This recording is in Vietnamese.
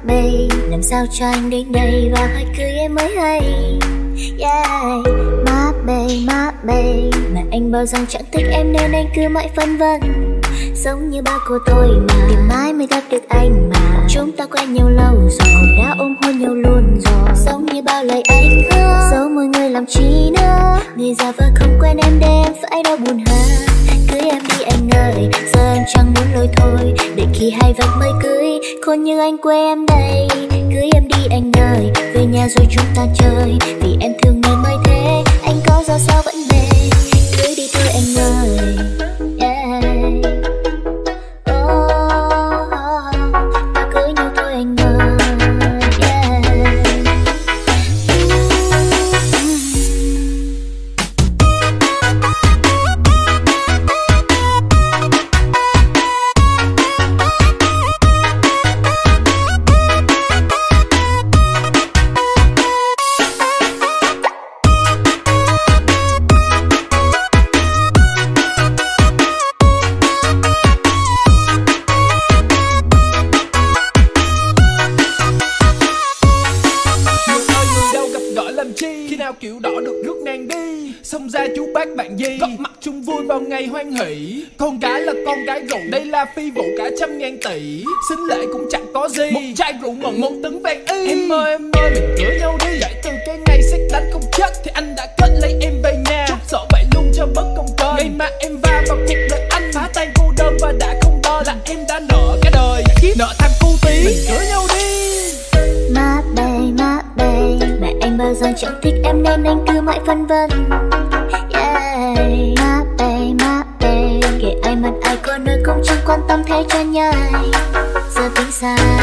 babe, làm sao cho anh đến đây và hỏi cưới em mới hay. Yeah, má babe, mà anh bảo rằng chẳng thích em nên anh cứ mãi phân vân. Giống như ba cô tôi mà, ngày mai mới gặp được anh mà. Chúng ta quen nhau lâu rồi, cũng đã ôm hôn nhau luôn rồi. Giống như bao lời anh hứa, dẫu mọi người làm chi nữa. Người già vợ không quen em để em phải đau buồn hơn. Cưới em đi anh ơi, giờ anh chẳng muốn lôi thôi. Để khi hai vạch mới cưới, khôn như anh quê em đây. Cưới em đi anh ơi, về nhà rồi chúng ta chơi. Vì em thương nên mới thế, anh có ra sao vẫn về. Cưới đi thôi anh ơi, yeah. Ta cưới nhau thôi anh ơi, yeah. Kiểu đỏ được rước nàng đi, xông ra chú bác bạn gì góp mặt chung vui vào ngày hoan hỷ. Con gái là con gái rượu, đây là phi vụ cả 100.000 tỷ. Xính lễ cũng chẳng có gì, một chai rượu mừng 1 tấn vàng y. Em ơi mình cưới nhau đi. Kể từ cái ngày xét đánh không chết thì anh đã kết lấy em về nhà. Chúc sợ vậy luôn cho bất công cơn. Ngày mà em va vào cuộc đời anh, phá tan cô đơn và đã không đo là em đã nợ cả đời. Nợ tham cu tí, mình cưới nhau đi. Má babe, mà anh bao giờ chẳng thích em nên anh cứ mãi phân vân. Yeah, má babe, kể ai mặt ai có nơi cũng chẳng quan tâm thế cho nhai. Giờ tính sao